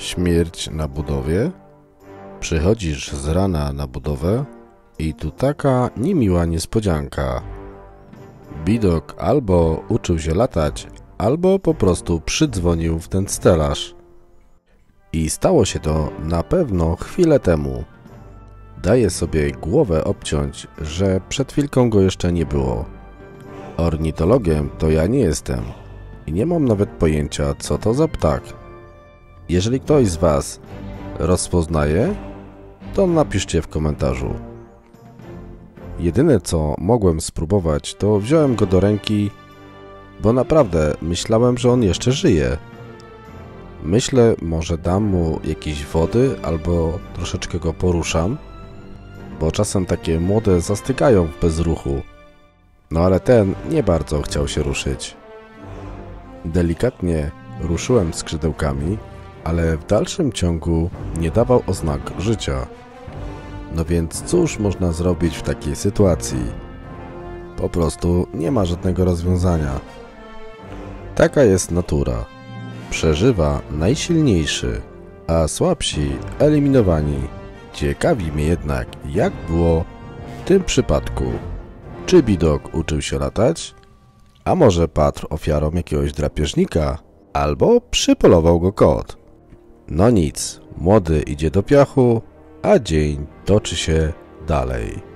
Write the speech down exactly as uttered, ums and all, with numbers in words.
Śmierć na budowie? Przychodzisz z rana na budowę i tu taka niemiła niespodzianka. Bidok albo uczył się latać, albo po prostu przydzwonił w ten stelaż. I stało się to na pewno chwilę temu. Daję sobie głowę obciąć, że przed chwilką go jeszcze nie było. Ornitologiem to ja nie jestem i nie mam nawet pojęcia, co to za ptak. Jeżeli ktoś z Was rozpoznaje, to napiszcie w komentarzu. Jedyne co mogłem spróbować, to wziąłem go do ręki, bo naprawdę myślałem, że on jeszcze żyje. Myślę, może dam mu jakieś wody albo troszeczkę go poruszam, bo czasem takie młode zastygają w bezruchu. No ale ten nie bardzo chciał się ruszyć. Delikatnie ruszyłem skrzydełkami, ale w dalszym ciągu nie dawał oznak życia. No więc cóż można zrobić w takiej sytuacji? Po prostu nie ma żadnego rozwiązania. Taka jest natura. Przeżywa najsilniejszy, a słabsi eliminowani. Ciekawi mnie jednak, jak było w tym przypadku. Czy Bidok uczył się latać? A może padł ofiarą jakiegoś drapieżnika? Albo przypolował go kot? No nic, młody idzie do piachu, a dzień toczy się dalej.